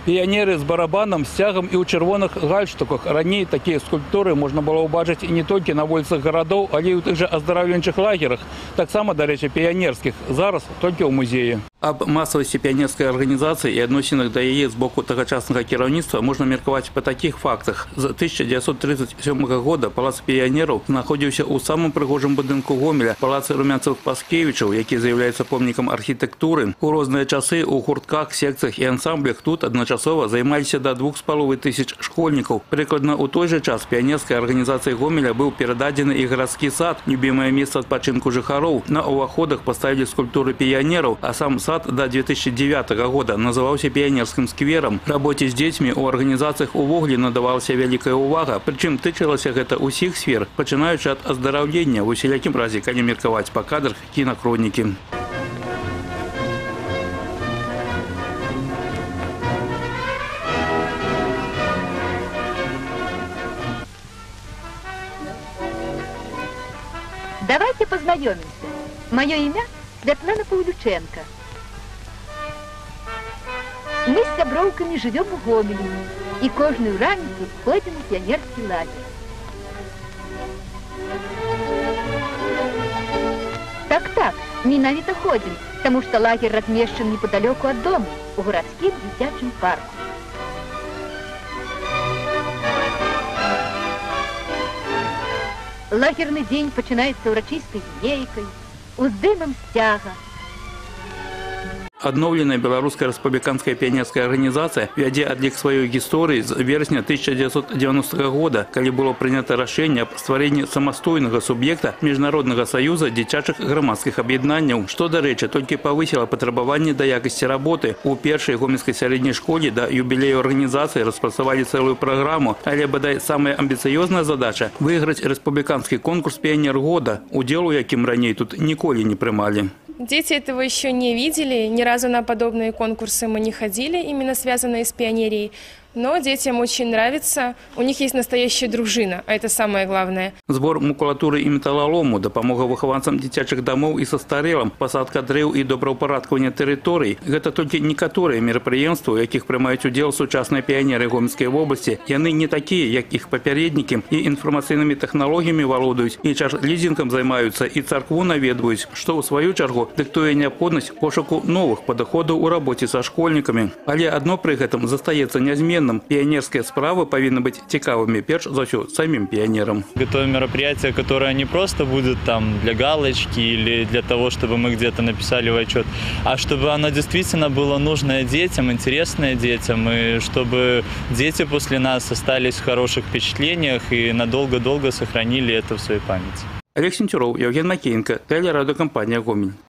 Пионеры с барабаном, стягом и у червоных гальштуках. Ранее такие скульптуры можно было убачить не только на улицах городов, але и у тих же оздоровленчих лагерах, так само, до речі, пионерских. Зараз только у музея. Об массовости пионерской организации и отношенных до ее с боку тогочасного керівництва можно мерковать по таких фактах. З 1937 года Палац пионеров находился у самом пригожем будинку Гомеля, Палац Румянцевых-Паскевичев, який является помником архитектуры. У разные часы у гуртках, секциях и ансамблях тут одночасово займалися до 2500 школьников. Прикладно у той же час пионерской организации Гомеля был передаден и городский сад, любимое место отпочинку жихаров. На увоходах поставили скульптуры пионеров, а сам сад до 2009 года назывался пионерским сквером. Работе с детьми у организациях увогуле надавалася великая увага, причем тычылася это усіх сфер, починаючи от оздоровления, в усілякім разе, коли мерковать по кадрах кинохроники. Давайте познакомимся. Мое имя Святлана Павлюченко. Мы с сяброўками живем в Гомеле и каждую раницу ходим в пионерский лагерь. Так, менавіта ходим, потому что лагерь размещен неподалеку от дома, у городским детячем парку. Лагерный день починается урочистой линейкой, уздымом стяга. Адноўленая беларуская рэспубліканская піянерская арганізацыя вядзе адлік сваёй гісторыі з верасня 1990 года, калі было прынята рашэнне аб стварэнні самастойнага суб'екта міжнароднага саюза дзіцячых грамадскіх аб'яднанняў, што, дарэчы, толькі павысіла патрабаванні да якасці работы. У першай гомельскай сярэдняй школе да юбілею арганізацыі распрацавалі цэлую праграму, але бадай самая амбіцыёзная задача выйграць рэспубліканскі конкурс «Піянер года», удзел у якім раней тут ніколі не прымалі. Дети этого еще не видели, ни разу на подобные конкурсы мы не ходили, именно связанные с пионерией. Но детям очень нравится, у них есть настоящая дружина, а это самое главное. Збор макулатуры и металлолому, дапамога выхаванцам дзіцячых домов и састарелым, посадка дрэў и добраўпарадкаванне тэрыторый. Гэта толькі некаторыя мерапрыемствы, у якіх прымаюць удзел сучасныя піянеры Гомельской области. Яны не такие, як их папярэднікі, и информационными технологиями валодаюць, и чарж-лизингом займаюцца, и царкву наведваюць, что у свою чаргу дыктуе необходимость пошуку новых подходов у работе со школьниками. Але одно при этом застаецца нязменным. Пионерские справы повинны быть цікавыми, перш за все, самим пионерам. Готовим мероприятие, которое не просто будет там для галочки или для того, чтобы мы где-то написали в отчет, а чтобы оно действительно было нужное детям, интересное детям, и чтобы дети после нас остались в хороших впечатлениях и надолго-долго сохранили это в своей памяти. Олег Сентюров, Евген Макеенко, телерадиокомпания «Гомель».